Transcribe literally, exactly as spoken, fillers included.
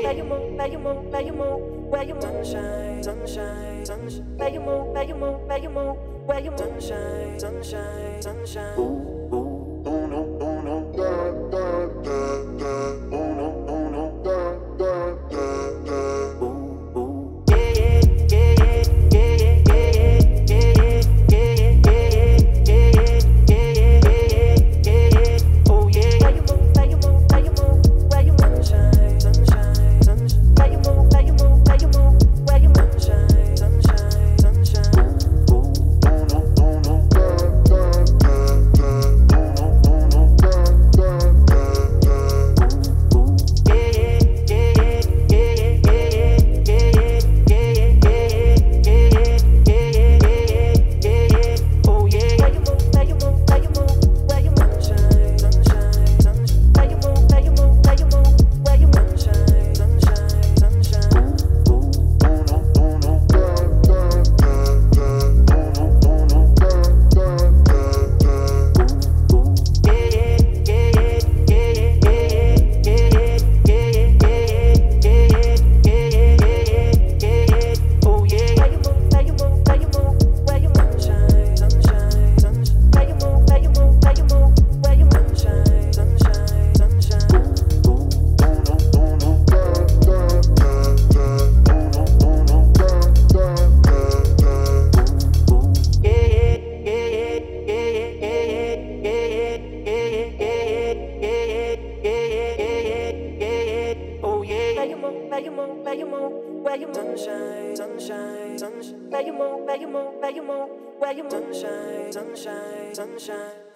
where you move, where you move, where you move, where you move, sunshine, sunshine, sunshine, where you move, where you move, where you move, where you move, sunshine, sunshine, sunshine. Ooh, ooh, uno, uno, da, da, da, da, uno, uno, da, da, da, da, ooh, ooh, yeah, yeah, yeah, yeah, yeah, yeah, yeah, yeah, yeah, yeah, yeah, yeah, oh yeah. Where you move, where you move, where you move, where you move, sunshine, sunshine, sunshine, where you move, where you move, where you move, where you move, sunshine, sunshine, sunshine. Where you move, where you move, where you move, where you move, sunshine, sunshine, sunshine. Where you move, where you move, where you move, where you move, sunshine, sunshine, sunshine.